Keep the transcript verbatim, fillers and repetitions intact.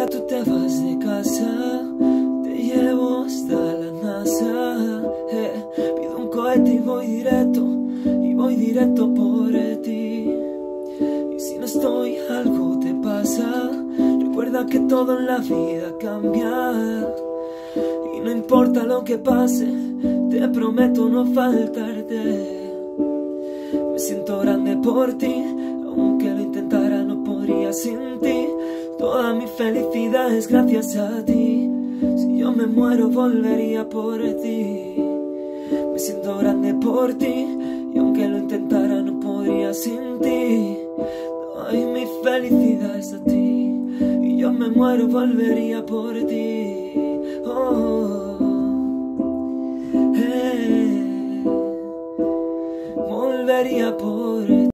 tú te vas de casa, te llevo hasta la NASA. eh, Pido un cohete y voy directo, y voy directo por ti. Y si no estoy, algo te pasa. Recuerda que todo en la vida cambia, y no importa lo que pase, te prometo no faltarte. Me siento grande por ti, aunque lo intentara no podría sin ti. Toda mi felicidad es gracias a ti. Si yo me muero volvería por ti. Me siento grande por ti, y aunque lo intentara no podría sin ti. Toda mi felicidad es a ti, y yo me muero volvería por ti. Oh, eh, volvería por ti.